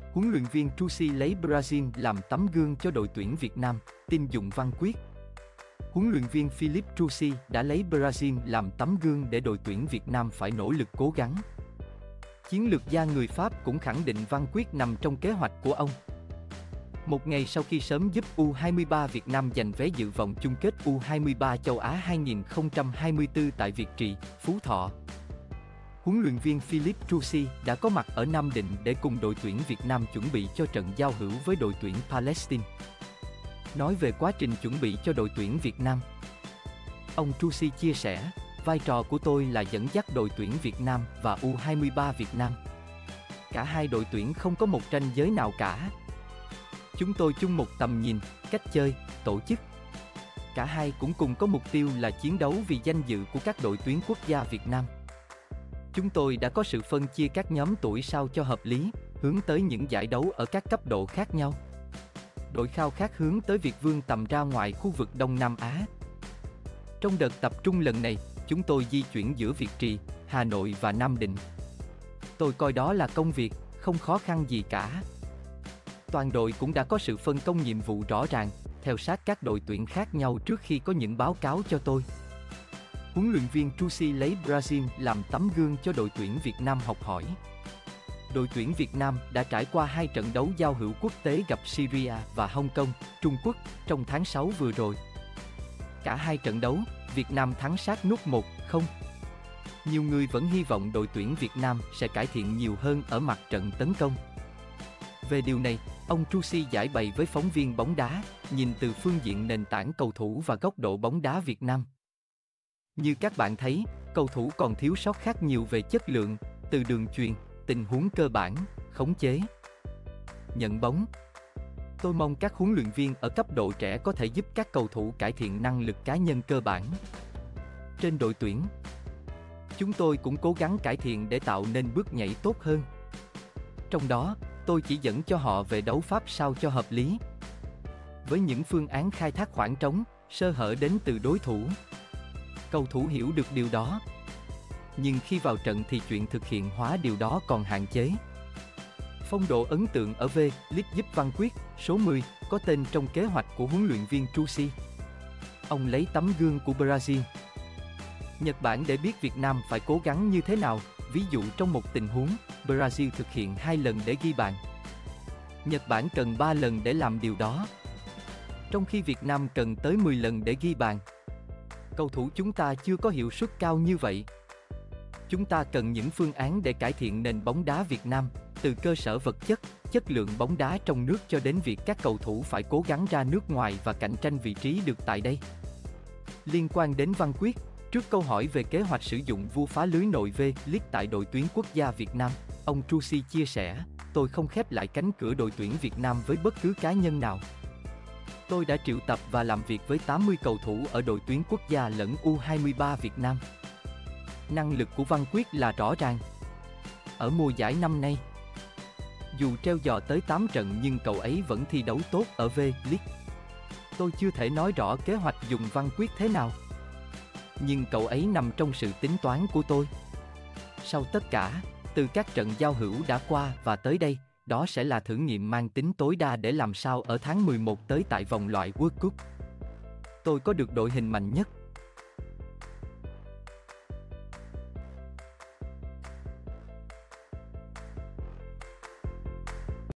Huấn luyện viên Trusi lấy Brazil làm tấm gương cho đội tuyển Việt Nam, tin Dụng Văn Quyết. Huấn luyện viên Philippe Trusi đã lấy Brazil làm tấm gương để đội tuyển Việt Nam phải nỗ lực cố gắng. Chiến lược gia người Pháp cũng khẳng định Văn Quyết nằm trong kế hoạch của ông. Một ngày sau khi sớm giúp U23 Việt Nam giành vé dự vòng chung kết U23 châu Á 2024 tại Việt Trì, Phú Thọ, huấn luyện viên Philippe Trusi đã có mặt ở Nam Định để cùng đội tuyển Việt Nam chuẩn bị cho trận giao hữu với đội tuyển Palestine. Nói về quá trình chuẩn bị cho đội tuyển Việt Nam, ông Trusi chia sẻ, vai trò của tôi là dẫn dắt đội tuyển Việt Nam và U23 Việt Nam. Cả hai đội tuyển không có một ranh giới nào cả. Chúng tôi chung một tầm nhìn, cách chơi, tổ chức. Cả hai cũng cùng có mục tiêu là chiến đấu vì danh dự của các đội tuyển quốc gia Việt Nam. Chúng tôi đã có sự phân chia các nhóm tuổi sao cho hợp lý, hướng tới những giải đấu ở các cấp độ khác nhau. Đội khao khát hướng tới việc vươn tầm ra ngoài khu vực Đông Nam Á. Trong đợt tập trung lần này, chúng tôi di chuyển giữa Việt Trì, Hà Nội và Nam Định. Tôi coi đó là công việc, không khó khăn gì cả. Toàn đội cũng đã có sự phân công nhiệm vụ rõ ràng, theo sát các đội tuyển khác nhau trước khi có những báo cáo cho tôi. Huấn luyện viên Trusi lấy Brazil làm tấm gương cho đội tuyển Việt Nam học hỏi. Đội tuyển Việt Nam đã trải qua 2 trận đấu giao hữu quốc tế gặp Syria và Hong Kong, Trung Quốc trong tháng 6 vừa rồi. Cả 2 trận đấu, Việt Nam thắng sát nút 1-0. Nhiều người vẫn hy vọng đội tuyển Việt Nam sẽ cải thiện nhiều hơn ở mặt trận tấn công. Về điều này, ông Trusi giải bày với phóng viên bóng đá, nhìn từ phương diện nền tảng cầu thủ và góc độ bóng đá Việt Nam. Như các bạn thấy, cầu thủ còn thiếu sót khác nhiều về chất lượng, từ đường chuyền, tình huống cơ bản, khống chế, nhận bóng. Tôi mong các huấn luyện viên ở cấp độ trẻ có thể giúp các cầu thủ cải thiện năng lực cá nhân cơ bản. Trên đội tuyển, chúng tôi cũng cố gắng cải thiện để tạo nên bước nhảy tốt hơn. Trong đó, tôi chỉ dẫn cho họ về đấu pháp sao cho hợp lý, với những phương án khai thác khoảng trống, sơ hở đến từ đối thủ. Cầu thủ hiểu được điều đó. Nhưng khi vào trận thì chuyện thực hiện hóa điều đó còn hạn chế. Phong độ ấn tượng ở V-League giúp Văn Quyết, số 10, có tên trong kế hoạch của huấn luyện viên Trusi. Ông lấy tấm gương của Brazil, Nhật Bản để biết Việt Nam phải cố gắng như thế nào. Ví dụ trong một tình huống, Brazil thực hiện 2 lần để ghi bàn. Nhật Bản cần 3 lần để làm điều đó, trong khi Việt Nam cần tới 10 lần để ghi bàn. Cầu thủ chúng ta chưa có hiệu suất cao như vậy. Chúng ta cần những phương án để cải thiện nền bóng đá Việt Nam, từ cơ sở vật chất, chất lượng bóng đá trong nước cho đến việc các cầu thủ phải cố gắng ra nước ngoài và cạnh tranh vị trí được tại đây. Liên quan đến Văn Quyết, trước câu hỏi về kế hoạch sử dụng vua phá lưới nội V-League tại đội tuyển quốc gia Việt Nam, ông Trusi chia sẻ, tôi không khép lại cánh cửa đội tuyển Việt Nam với bất cứ cá nhân nào. Tôi đã triệu tập và làm việc với 80 cầu thủ ở đội tuyển quốc gia lẫn U23 Việt Nam. Năng lực của Văn Quyết là rõ ràng. Ở mùa giải năm nay, dù treo giò tới 8 trận nhưng cậu ấy vẫn thi đấu tốt ở V-League. Tôi chưa thể nói rõ kế hoạch dùng Văn Quyết thế nào, nhưng cậu ấy nằm trong sự tính toán của tôi. Sau tất cả, từ các trận giao hữu đã qua và tới đây, đó sẽ là thử nghiệm mang tính tối đa để làm sao ở tháng 11 tới tại vòng loại World Cup. Tôi có được đội hình mạnh nhất.